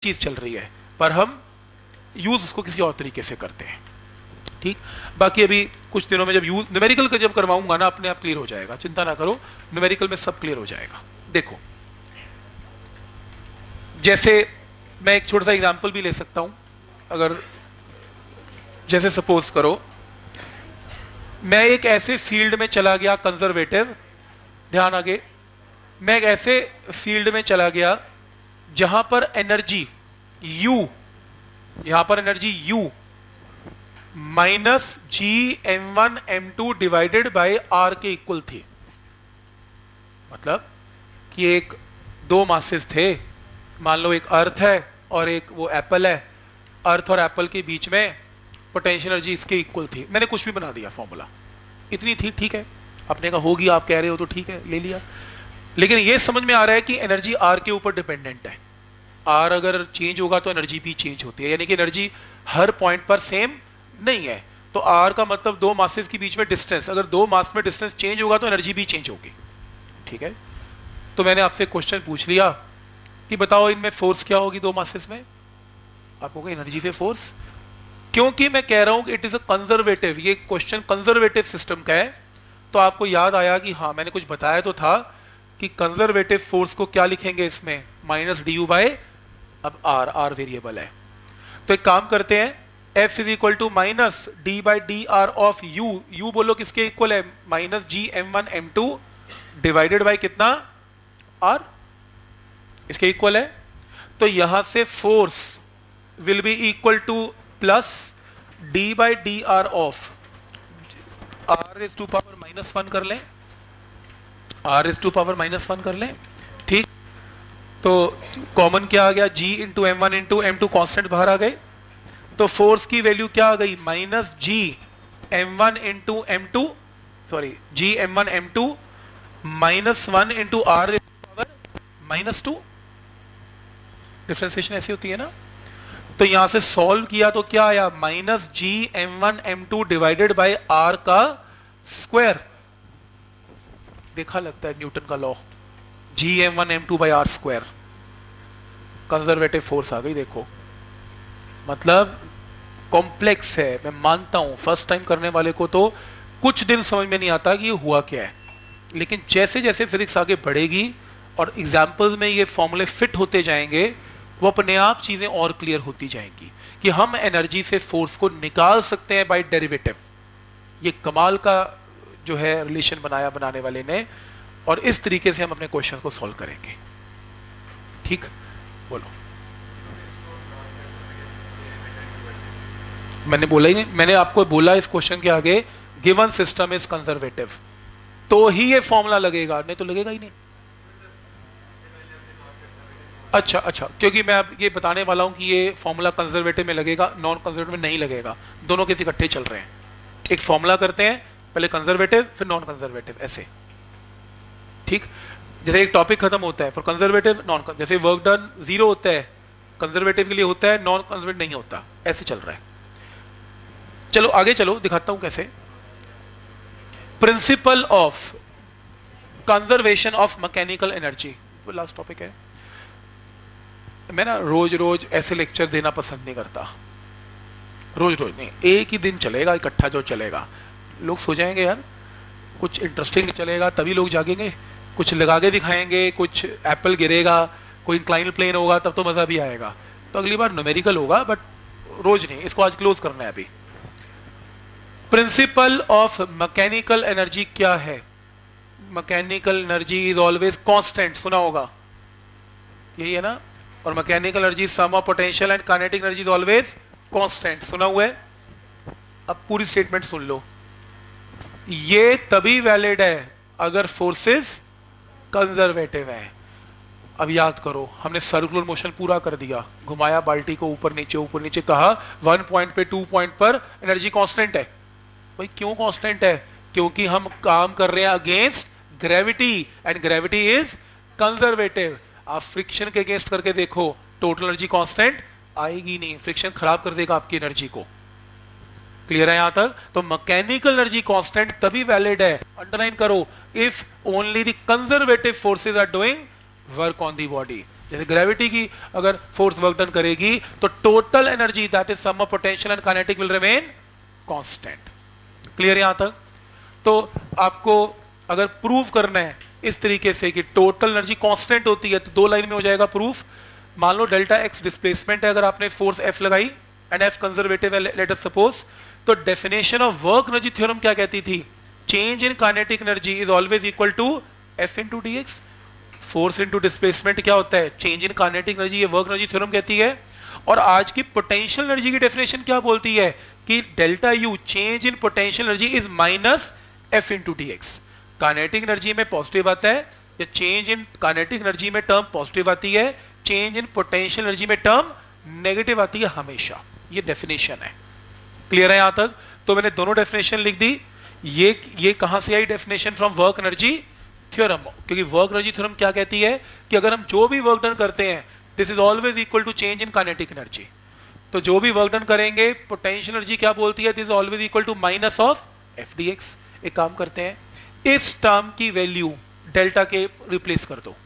चीज चल रही है, पर हम यूज उसको किसी और तरीके से करते हैं। ठीक, बाकी अभी कुछ दिनों में जब यूज न्यूमेरिकल का जब करवाऊंगा ना, अपने आप क्लियर हो जाएगा, चिंता ना करो, न्यूमेरिकल में सब क्लियर हो जाएगा। देखो, जैसे मैं एक छोटा सा एग्जांपल भी ले सकता हूं। अगर जैसे सपोज करो मैं एक ऐसे फील्ड में चला गया कंजर्वेटिव, ध्यान आगे, मैं एक ऐसे फील्ड में चला गया जहां पर एनर्जी U, यहां पर energy U minus GM1M2 divided by R के इक्वल थी। मतलब कि एक दो मासेस थे, मान लो एक अर्थ है और एक वो एप्पल है, अर्थ और एप्पल के बीच में पोटेंशियल एनर्जी इसके इक्वल थी। मैंने कुछ भी बना दिया, फॉर्मूला इतनी थी, ठीक है, आपने कहा होगी, आप कह रहे हो तो ठीक है, ले लिया। लेकिन ये समझ में आ रहा है कि एनर्जी R के ऊपर डिपेंडेंट है। R अगर चेंज होगा तो एनर्जी भी चेंज होती है, यानी कि एनर्जी हर पॉइंट पर सेम नहीं है। तो R का मतलब दो मासेस के बीच में डिस्टेंस, अगर दो मास में डिस्टेंस चेंज होगा तो एनर्जी भी चेंज होगी। ठीक है, तो मैंने आपसे क्वेश्चन पूछ लिया कि बताओ इनमें फोर्स क्या होगी दो मासेस में, आप कहोगे एनर्जी से फोर्स। क्योंकि मैं कह रहा हूं कि इट इज अ कंजर्वेटिव, ये क्वेश्चन कंजर्वेटिव सिस्टम का है, तो आपको याद आया कि हाँ मैंने कुछ बताया तो था कि कंजर्वेटिव फोर्स को क्या लिखेंगे इसमें, माइनस डी यू बाय, अब आर वेरिएबल है, तो एक काम करते हैं, F is equal to minus D by D R of U, U बोलो किसके इक्वल है, माइनस GM1M2 डिवाइडेड बाई कितना, R, इसके इक्वल है। तो यहां से force will be equal to plus D by D R of R is to power -1 कर लें, R इज टू पावर -1 कर लें। ठीक, तो कॉमन क्या आ गया, G into M1 into M2 constant बाहर आ गए, तो फोर्स की वैल्यू क्या आ गई, minus GM1 into M2, sorry GM1 M2 -1 into R power -2। Differentiation ऐसी होती है ना। तो यहां से सॉल्व किया तो क्या आया, minus GM1M2 divided by R का स्क्वायर, देखा लगता है न्यूटन का law, GM1M2 by R square, conservative force आ गई। देखो मतलब कॉम्प्लेक्स है, मैं मानता हूं फर्स्ट टाइम करने वाले को तो कुछ दिन समझ में नहीं आता कि ये हुआ क्या है, लेकिन जैसे जैसे फिजिक्स आगे बढ़ेगी और एग्जाम्पल्स में ये फॉर्मूले फिट होते जाएंगे, वो अपने आप चीजें और क्लियर होती जाएंगी कि हम एनर्जी से फोर्स को निकाल सकते हैं बाय डेरिवेटिव। ये कमाल का जो है रिलेशन बनाया बनाने वाले ने, और इस तरीके से हम अपने क्वेश्चन को सॉल्व करेंगे। ठीक, बोलो। मैंने बोला ही नहीं, मैंने आपको बोला इस क्वेश्चन के आगे गिवन सिस्टम इज कंजर्वेटिव, तो ही ये फॉर्मूला लगेगा, नहीं तो लगेगा ही नहीं। अच्छा अच्छा, क्योंकि मैं अब ये बताने वाला हूं कि ये फॉर्मूला कंजर्वेटिव में लगेगा, नॉन कंजर्वेटिव में नहीं लगेगा, दोनों के इकट्ठे चल रहे हैं। एक फॉर्मूला करते हैं, पहले कंजर्वेटिव फिर नॉन कंजर्वेटिव, ऐसे। ठीक, जैसे एक टॉपिक खत्म होता है, फॉर कंजर्वेटिव नॉन, जैसे वर्क डन 0 होता है कंजर्वेटिव के लिए होता है, नॉन कंजर्वेटिव नहीं होता, ऐसे चल रहा है। चलो आगे चलो, दिखाता हूं कैसे। Principle of conservation of mechanical energy, वो लास्ट टॉपिक है। मैं ना रोज रोज ऐसे लेक्चर देना पसंद नहीं करता, रोज रोज नहीं, एक ही दिन चलेगा इकट्ठा जो चलेगा, लोग सो जाएंगे यार, कुछ इंटरेस्टिंग चलेगा तभी लोग जागेंगे, कुछ लगा के दिखाएंगे, कुछ एप्पल गिरेगा, कोई इंक्लाइन प्लेन होगा, तब तो मजा भी आएगा। तो अगली बार न्यूमेरिकल होगा, बट रोज नहीं, इसको आज क्लोज करना है अभी। प्रिंसिपल ऑफ मैकेनिकल एनर्जी क्या है, mechanical energy is always constant, सुना होगा, यही है ना, और mechanical energy sum of potential and kinetic energy is always constant, सुना हुआ है। अब पूरी स्टेटमेंट सुन लो, ये तभी वैलिड है अगर फोर्सेस कंजर्वेटिव है। अब याद करो, हमने सर्कुलर मोशन पूरा कर दिया, घुमाया बाल्टी को ऊपर नीचे, कहा 1 पॉइंट पे 2 पॉइंट पर एनर्जी कांस्टेंट है। भाई क्यों कांस्टेंट है, क्योंकि हम काम कर रहे हैं against gravity, and gravity is conservative. आप फ्रिक्शन के अगेंस्ट करके देखो, टोटल एनर्जी कांस्टेंट आएगी नहीं, फ्रिक्शन खराब कर देगा आपकी एनर्जी को। क्लियर है यहां तक? तो मैकेनिकल एनर्जी कांस्टेंट तभी वैलिड है, अंडरलाइन करो, if only the conservative forces are doing work on the body. जैसे ग्रेविटी की अगर फोर्स वर्क डन करेगी तो total energy that is sum of potential and kinetic will remain constant. Clear यहां तक? तो आपको अगर प्रूव करना है इस तरीके से कि टोटल एनर्जी कांस्टेंट होती है तो दो लाइन में हो जाएगा प्रूफ। मान लो डेल्टा एक्स डिस्प्लेसमेंट है, अगर आपने फोर्स एफ लगाई एंड एफ कंजर्वेटिव है लेट अस सपोज, तो definition of work energy theorem क्या कहती थी? Change in kinetic energy is always equal to F into DX. Force into displacement क्या होता है? चेंज इन काइनेटिक एनर्जी, ये वर्क एनर्जी थ्योरम कहती है। और आज की पोटेंशियल एनर्जी की डेफिनेशन क्या बोलती है? कि delta U change in potential energy is minus F into DX. Kinetic energy में पॉजिटिव आता है, या चेंज इन काइनेटिक एनर्जी में टर्म पॉजिटिव आती है, चेंज इन पोटेंशियल एनर्जी में टर्म नेगेटिव आती है हमेशा। ये डेफिनेशन है। क्लियर है यहां तक? तो मैंने दोनों डेफिनेशन लिख दी। ये कहां से आई definition? From work energy theorem. क्योंकि वर्क एनर्जी थ्योरम क्या कहती है कि अगर हम जो भी वर्क डन करते हैं this is always equal to change in kinetic energy. तो जो भी वर्क डन करेंगे पोटेंशियल एनर्जी क्या बोलती है? This is always equal to minus of F D X. एक काम करते हैं, इस टर्म की वैल्यू डेल्टा के रिप्लेस कर दो,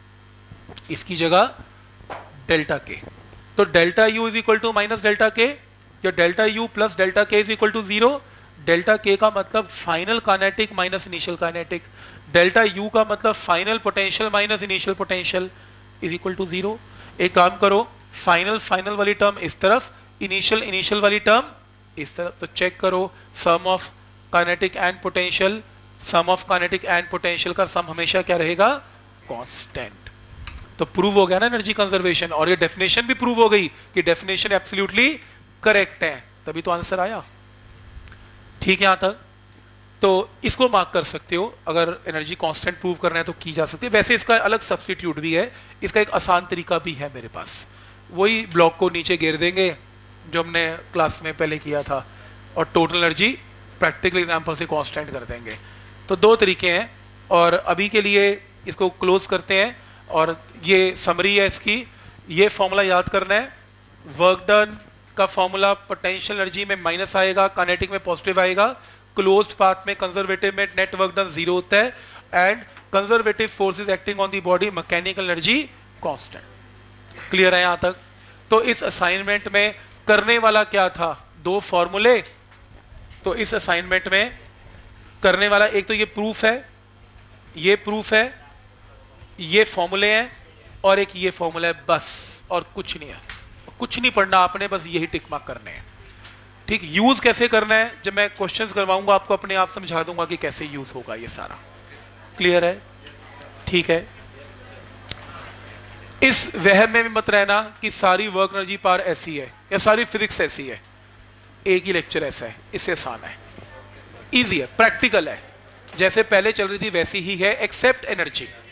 इसकी जगह डेल्टा के। तो delta U is equal to minus delta K, या delta U plus delta K is equal to zero. Delta K का मतलब final kinetic minus initial kinetic, delta U का मतलब final potential minus initial potential is equal to zero. एक काम करो, final वाली term इस तरफ, इनिशियल वाली टर्म इस तरफ। तो चेक करो, sum of kinetic and potential, sum of kinetic and potential का सम हमेशा क्या रहेगा? कांस्टेंट। तो प्रूव हो गया ना एनर्जी कंजर्वेशन, और ये डेफिनेशन भी प्रूव हो गई कि डेफिनेशन एब्सोल्युटली करेक्ट है, तभी तो आंसर आया। ठीक है यहां तक? तो इसको मार्क कर सकते हो, अगर एनर्जी कांस्टेंट प्रूव करना है तो की जा सकती है। वैसे इसका अलग सब्स्टिट्यूट भी है, इसका एक आसान तरीका भी है मेरे पास। वही ब्लॉक को नीचे घेर देंगे जो हमने क्लास में पहले किया था, और टोटल एनर्जी प्रैक्टिकल एग्जाम्पल से कांस्टेंट कर देंगे। तो दो तरीके हैं, और अभी के लिए इसको क्लोज करते हैं। और ये समरी है इसकी, ये फॉर्मूला याद करना है। वर्क डन का फॉर्मूला पोटेंशियल एनर्जी में माइनस आएगा, काइनेटिक में पॉजिटिव आएगा, क्लोज्ड पाथ में कंजर्वेटिव में नेट वर्क डन जीरो होता है, and conservative forces acting on the body mechanical energy constant. Clear है यहां तक? तो इस असाइनमेंट में करने वाला क्या था? दो फॉर्मूले। तो इस असाइनमेंट में करने वाला एक तो ये प्रूफ है, ये प्रूफ है, ये फॉर्मूले हैं, और एक ये फॉर्मूला है, बस और कुछ नहीं है। कुछ नहीं पढ़ना आपने, बस यही टिक मार्क करने हैं। ठीक, यूज कैसे करना है जब मैं क्वेश्चंस करवाऊंगा आपको अपने आप समझा दूंगा कि कैसे यूज होगा ये सारा। क्लियर है? ठीक है। इस वहम में भी मत रहना कि सारी वर्क एनर्जी पावर ऐसी है या सारी फिजिक्स ऐसी है। एक ही लेक्चर ऐसा है, इससे आसान है, इजी है, प्रैक्टिकल है, जैसे पहले चल रही थी वैसी ही है, एक्सेप्ट एनर्जी।